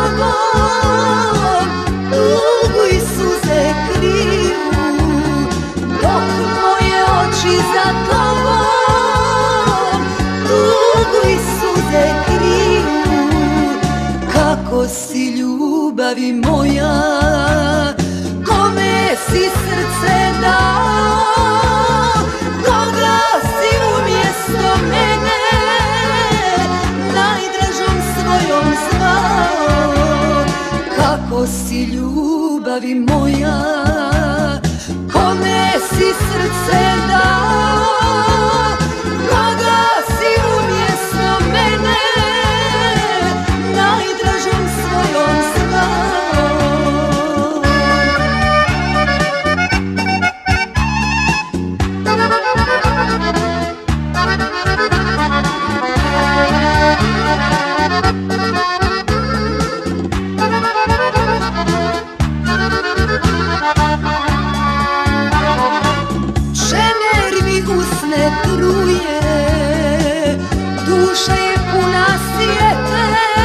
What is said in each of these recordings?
tobom tugu i suze kriju, dok moje oči za tobom tugu i suze kriju. Kako si ljubavi moja, kome si srce dao, koga si umjesto mene najdražom svojom zvao. Kako si ljubavi moja, kome si srce dao, koga si umjesto mene najdražom svojom zvao. Usne truje, duša je puna sjete,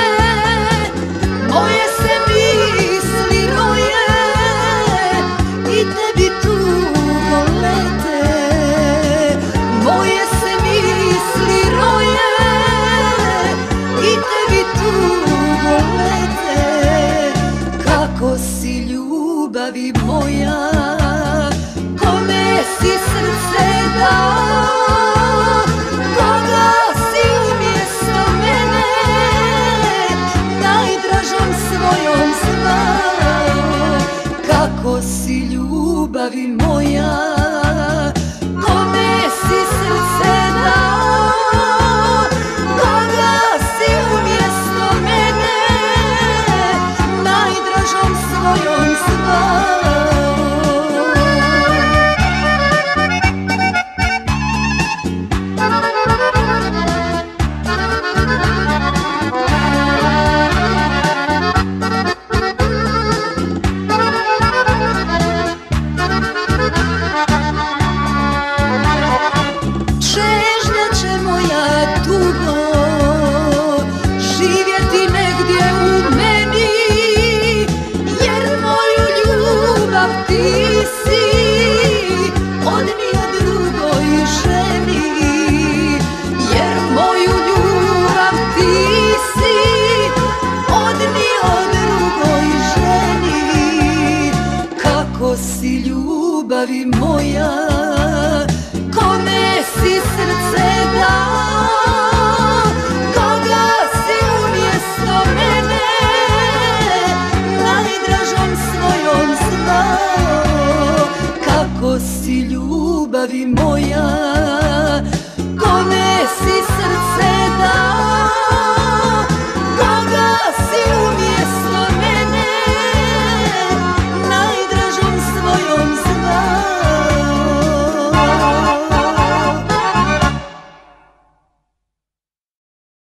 moje se misli roje i tebi tugo lete. Moje se misli roje i tebi tugo lete. Kako si ljubavi moja, kome si srce dao, koga si umjesto mene najdražom svojom zvao. Kako si ljubavi moja, kome si srce dao, koga si umjesto mene najdražom svojom zvao. Živjeti negdje u meni, jer moju ljubav ti si odnio drugoj ženi. Jer moju ljubav ti si odnio drugoj ženi. Kako si ljubavi moja,